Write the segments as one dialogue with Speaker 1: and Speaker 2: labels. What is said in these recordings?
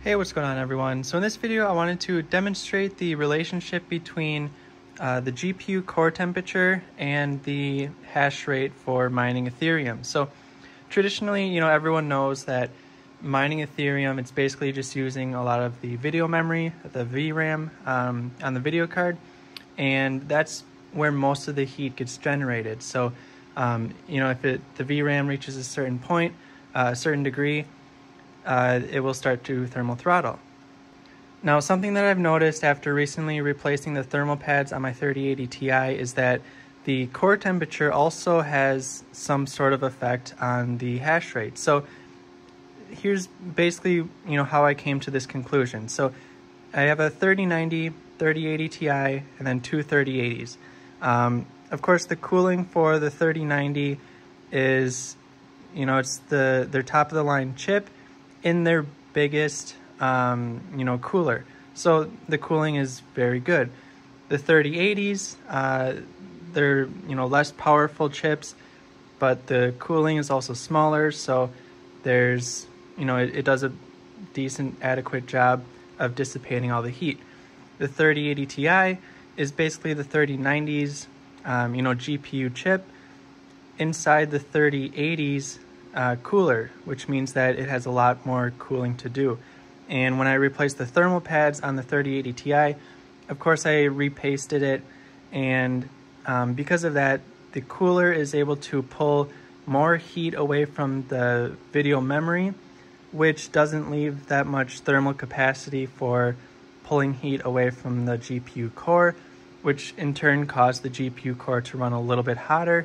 Speaker 1: Hey, what's going on everyone? So in this video I wanted to demonstrate the relationship between the GPU core temperature and the hash rate for mining Ethereum. So traditionally, everyone knows that mining Ethereum, it's basically just using a lot of the video memory, the VRAM on the video card, and that's where most of the heat gets generated. So if the VRAM reaches a certain point, a certain degree, it will start to thermal throttle. Now, something that I've noticed after recently replacing the thermal pads on my 3080 Ti is that the core temperature also has some sort of effect on the hash rate. So here's basically, how I came to this conclusion. So I have a 3090, 3080 Ti, and then two 3080s. Of course, the cooling for the 3090 is, it's their top of the line chip in their biggest, cooler. So the cooling is very good. The 3080s, they're, less powerful chips, but the cooling is also smaller. So there's, it does a decent, adequate job of dissipating all the heat. The 3080 Ti is basically the 3090s, GPU chip inside the 3080s cooler, which means that it has a lot more cooling to do. And when I replaced the thermal pads on the 3080 Ti, of course I repasted it, and because of that, the cooler is able to pull more heat away from the video memory, which doesn't leave that much thermal capacity for pulling heat away from the GPU core, which in turn caused the GPU core to run a little bit hotter,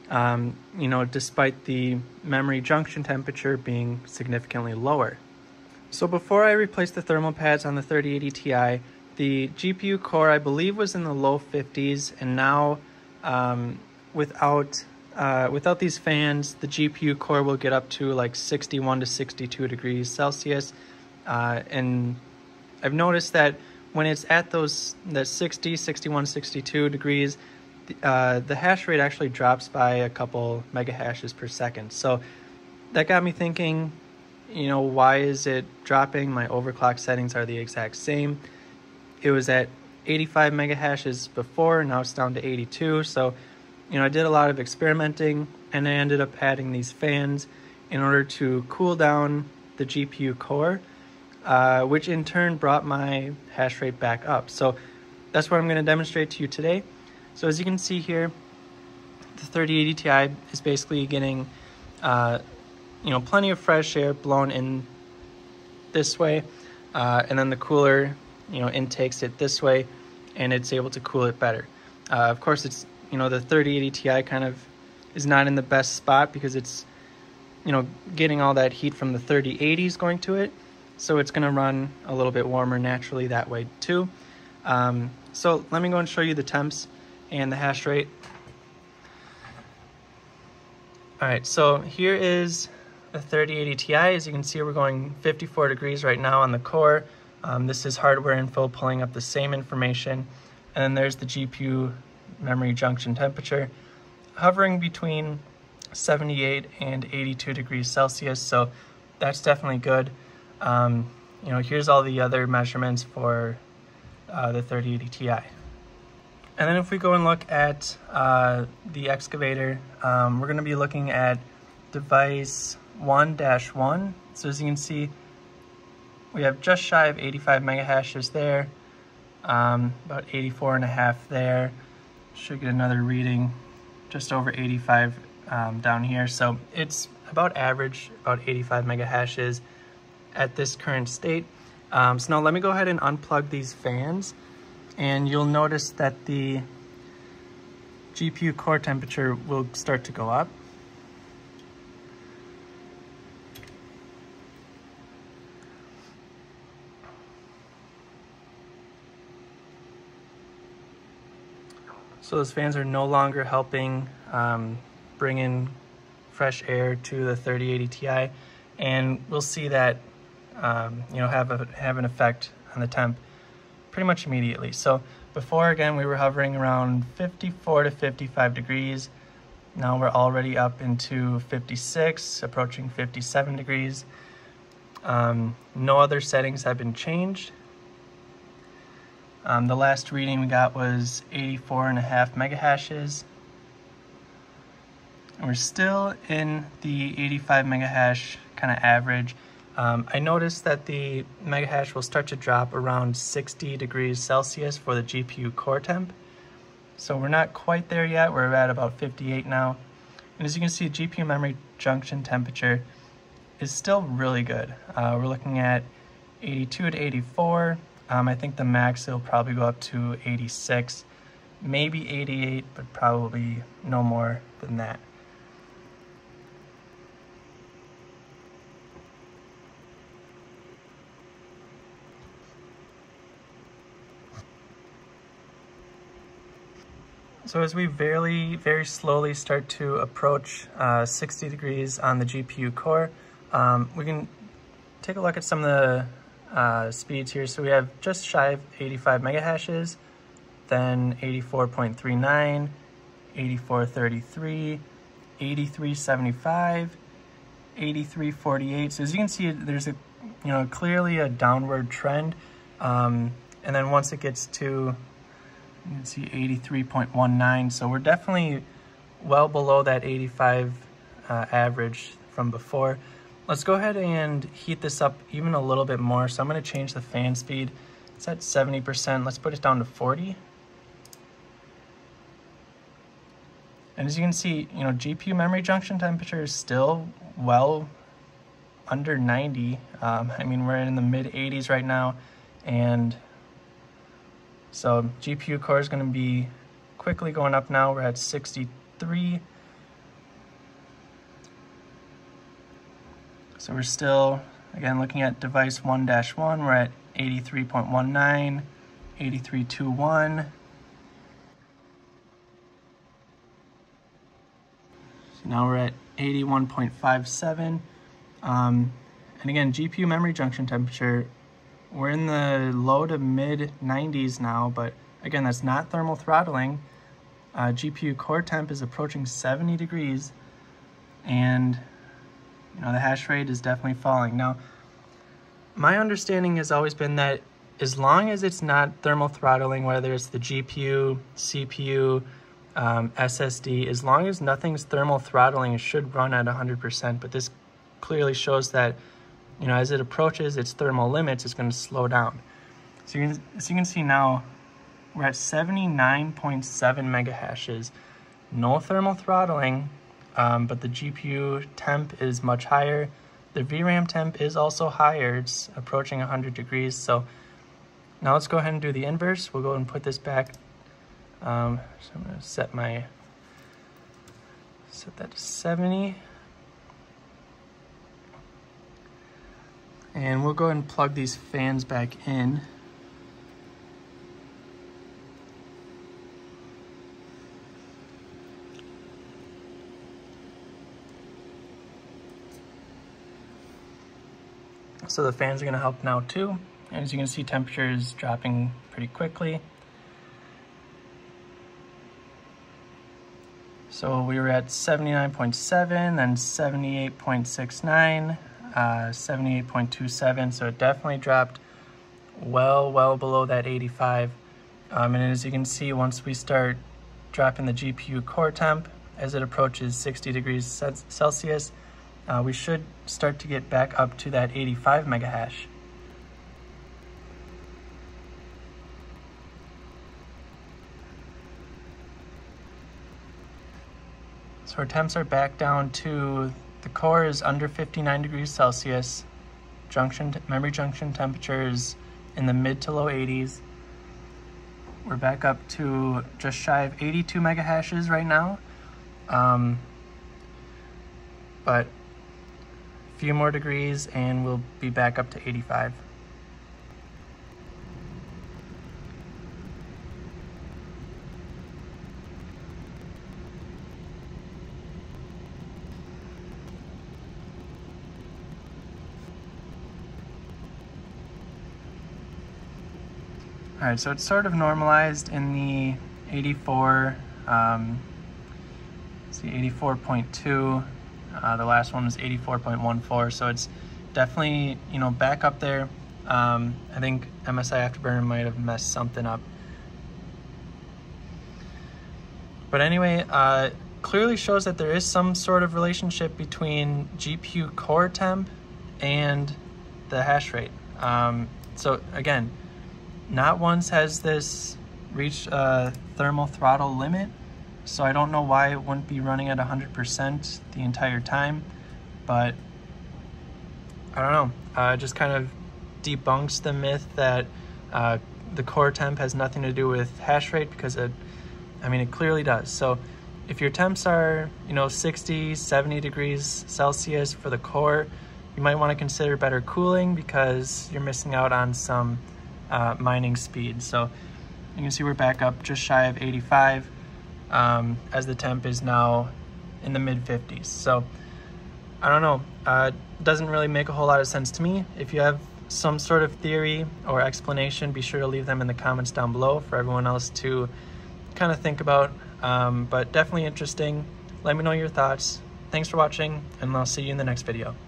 Speaker 1: despite the memory junction temperature being significantly lower. So before I replaced the thermal pads on the 3080 Ti, the GPU core I believe was in the low 50s, and now without these fans, the GPU core will get up to like 61 to 62 degrees Celsius, and I've noticed that when it's at the 60, 61, 62 degrees, the hash rate actually drops by a couple mega hashes per second. So that got me thinking, why is it dropping? My overclock settings are the exact same. It was at 85 mega hashes before, now it's down to 82. So, I did a lot of experimenting, and I ended up adding these fans in order to cool down the GPU core, which in turn brought my hash rate back up. So that's what I'm going to demonstrate to you today. So as you can see here, the 3080 Ti is basically getting, plenty of fresh air blown in this way, and then the cooler, intakes it this way, and it's able to cool it better. Of course, it's, the 3080 Ti kind of is not in the best spot because it's, getting all that heat from the 3080s going to it. So it's going to run a little bit warmer naturally that way too. So let me go and show you the temps and the hash rate. All right, so here is the 3080 Ti. As you can see, we're going 54 degrees right now on the core. This is hardware info pulling up the same information. And then there's the GPU memory junction temperature, hovering between 78 and 82 degrees Celsius. So that's definitely good. Here's all the other measurements for the 3080 Ti. And then if we go and look at the excavator, we're going to be looking at device 1-1. So as you can see, we have just shy of 85 mega hashes there, about 84.5 there. Should get another reading just over 85 down here. So it's about average, about 85 mega hashes at this current state. So now let me go ahead and unplug these fans, and you'll notice that the GPU core temperature will start to go up. So those fans are no longer helping bring in fresh air to the 3080 Ti, and we'll see that have an effect on the temp pretty much immediately. So before, again, we were hovering around 54 to 55 degrees. Now we're already up into 56, approaching 57 degrees. No other settings have been changed. The last reading we got was 84.5 megahashes. And we're still in the 85 megahash kind of average. I noticed that the megahash will start to drop around 60 degrees Celsius for the GPU core temp. So we're not quite there yet. We're at about 58 now. And as you can see, GPU memory junction temperature is still really good. We're looking at 82 to 84. I think the max will probably go up to 86, maybe 88, but probably no more than that. So as we very slowly start to approach 60 degrees on the GPU core, we can take a look at some of the speeds here. So we have just shy of 85 megahashes, then 84.39, 84.33, 83.75, 83.48. So as you can see, there's clearly a downward trend, and then once it gets to, you can see 83.19. So we're definitely well below that 85 average from before. Let's go ahead and heat this up even a little bit more. So I'm going to change the fan speed. It's at 70%. Let's put it down to 40. And as you can see, GPU memory junction temperature is still well under 90. I mean, we're in the mid 80s right now, and so GPU core is going to be quickly going up now. We're at 63. So we're still, again, looking at device 1-1, we're at 83.19, 83.21. So now we're at 81.57. And again, GPU memory junction temperature, we're in the low to mid 90s now, but again, that's not thermal throttling. GPU core temp is approaching 70 degrees, and the hash rate is definitely falling. Now, my understanding has always been that as long as it's not thermal throttling, whether it's the GPU, CPU, SSD, as long as nothing's thermal throttling, it should run at 100%. But this clearly shows that, as it approaches its thermal limits, it's going to slow down. So as you can see now, we're at 79.7 megahashes. No thermal throttling. But the GPU temp is much higher. The VRAM temp is also higher. It's approaching 100 degrees. So now let's go ahead and do the inverse. We'll go ahead and put this back. So I'm going to set that to 70. And we'll go ahead and plug these fans back in. So the fans are going to help now too. And as you can see, temperature is dropping pretty quickly. So we were at 79.7, then 78.69, 78.27. So it definitely dropped well below that 85. And as you can see, once we start dropping the GPU core temp, as it approaches 60 degrees Celsius, we should start to get back up to that 85 megahash. So our temps are back down to, the core is under 59 degrees Celsius. Memory junction temperature is in the mid to low 80s. We're back up to just shy of 82 megahashes right now. But a few more degrees and we'll be back up to 85. All right, so it's sort of normalized in the 84, see 84.2. The last one was 84.14, so it's definitely, you know, back up there. I think MSI Afterburner might have messed something up. But anyway, clearly shows that there is some sort of relationship between GPU core temp and the hash rate. So again, not once has this reached a thermal throttle limit, so I don't know why it wouldn't be running at 100% the entire time, but I don't know. It just kind of debunks the myth that the core temp has nothing to do with hash rate, because it clearly does. So if your temps are, you know, 60, 70 degrees Celsius for the core, you might want to consider better cooling, because you're missing out on some mining speed. So you can see we're back up just shy of 85 as the temp is now in the mid 50s. So I don't know, doesn't really make a whole lot of sense to me. If you have some sort of theory or explanation, be sure to leave them in the comments down below for everyone else to kind of think about. But definitely interesting. Let me know your thoughts. Thanks for watching, and I'll see you in the next video.